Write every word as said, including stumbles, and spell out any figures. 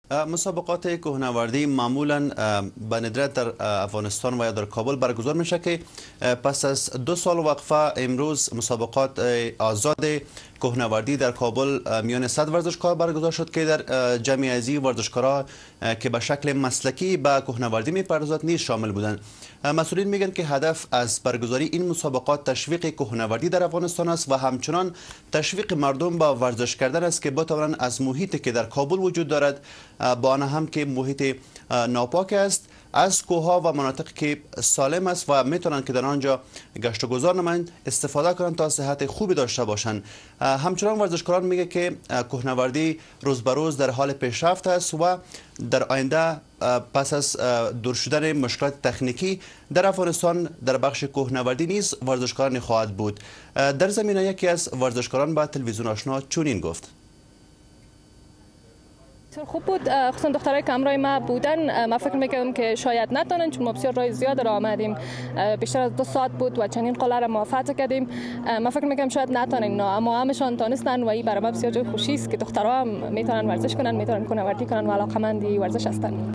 مسابقات کوهنوردی معمولا به ندرت در افغانستان و یا در کابل برگزار میشه که پس از دو سال وقفه امروز مسابقات آزاد کوهنوردی در کابل میان صد ورزشکار برگزار شد که در جمعی ازی ورزشکارها که به شکل مسلکی به کوهنوردی میپردازند نیز شامل بودند. مسئولین میگن که هدف از برگزاری این مسابقات تشویق کوهنوردی در افغانستان است و همچنان تشویق مردم با ورزش کردن است که بتوانند از محیطی که در کابل وجود دارد با آن هم که محیط ناپاک است از کوهها و مناطق که سالم است و میتونند که در آنجا گشت و گذار نمایند استفاده کنند تا صحت خوبی داشته باشند. همچنان ورزشکاران میگه که کوهنوردی روز به روز در حال پیشرفت است و در آینده پس از دور شدن مشکلات تکنیکی در افغانستان در بخش کوهنوردی نیز ورزشکاران خواهد بود. در زمینه یکی از ورزشکاران با تلویزیون آشنا چنین گفت: خوب بود، خصوصا دخترای که همراه ما بودن. من فکر میکردم که شاید نتونن چون ما بسیار راه زیاد را آمدیم، بیشتر از دو ساعت بود و چنین قله را ما فتح کردیم. من فکر میکردم شاید نتونن، اما همشان تونستن و این برای ما بسیار جای خوشی است که دخترها هم میتونن ورزش کنن، میتونن کوهنوردی کنن و علاقه‌مند ورزش هستن.